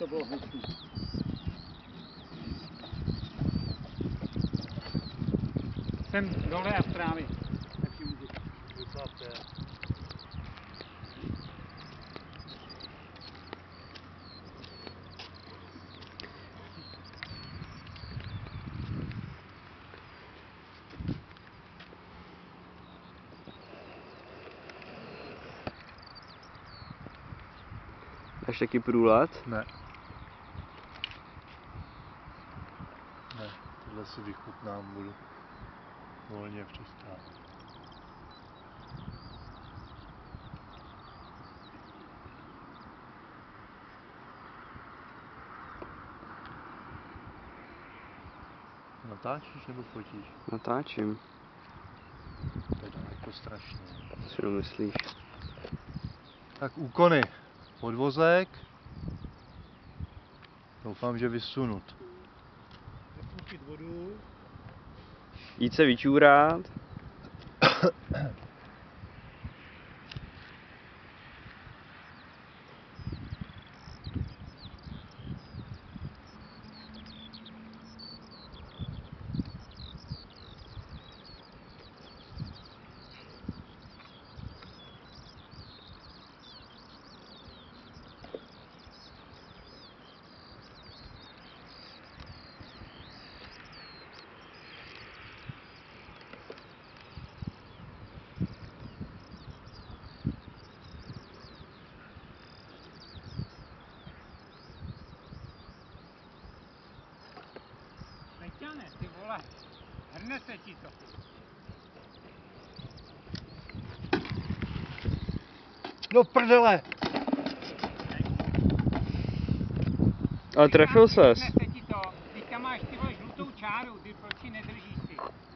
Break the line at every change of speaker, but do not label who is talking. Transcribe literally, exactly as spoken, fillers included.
to bylo hlučný. Jsem dole a v trávě. Takže můžu.
Máš taky průlet?
Ne. Ne, tohle si vychutnám, budu volně přistát. Natáčíš nebo fotíš?
Natáčím.
To je daleko strašně.
Co si domyslíš?
Tak úkony. Podvozek. Doufám, že vysunut.
Zapustit vodu.
Jít se vyčůrat.
Peťane, ty vole, hrne se ti to.
Do prdele!
Ale trefil ses.
Hrne se ti to. Teďka máš ty vole žlutou čáru, ty proč ji nedržíš ty?